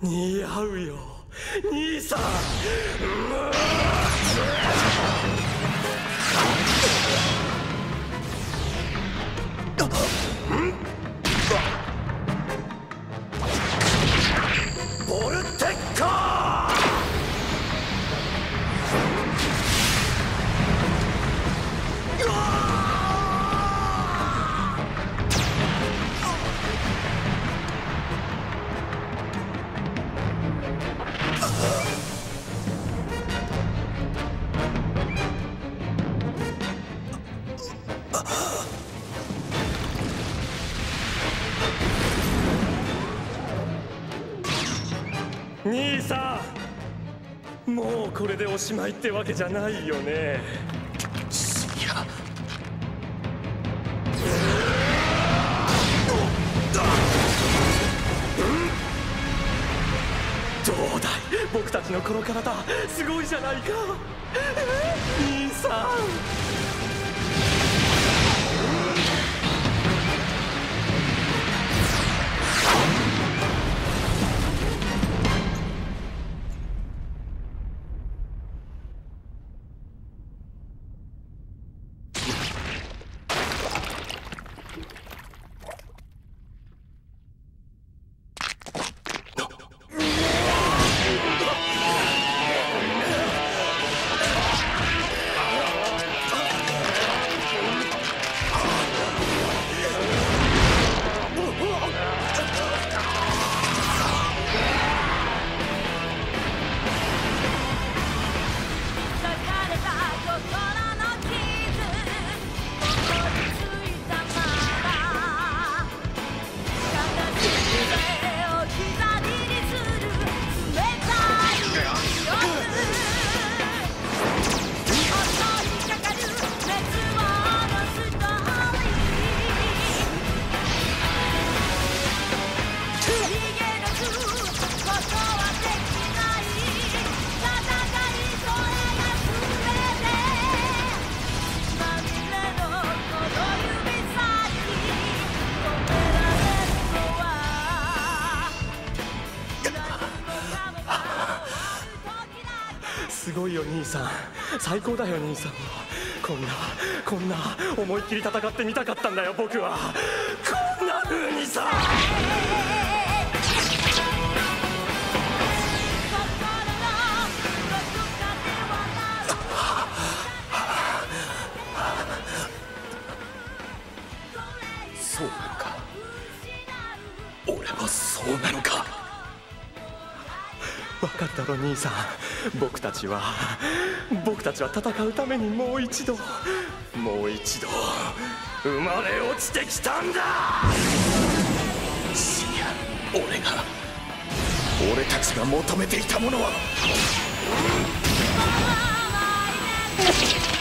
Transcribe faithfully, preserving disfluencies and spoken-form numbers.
似合うよ兄さん。ボルテッカー。兄さん、もうこれでおしまいってわけじゃないよね。 いや、 どうだい、僕たちのこの体すごいじゃないか兄さん。すごいよ兄さん、最高だよ兄さん。こんなこんな思いっきり戦ってみたかったんだよ僕は。こんな風にさ。 そうなのか、俺はそうなのか。 分かったろ兄さん、僕たちは僕たちは戦うためにもう一度もう一度生まれ落ちてきたんだ。 深夜、俺が俺たちが求めていたものは、うん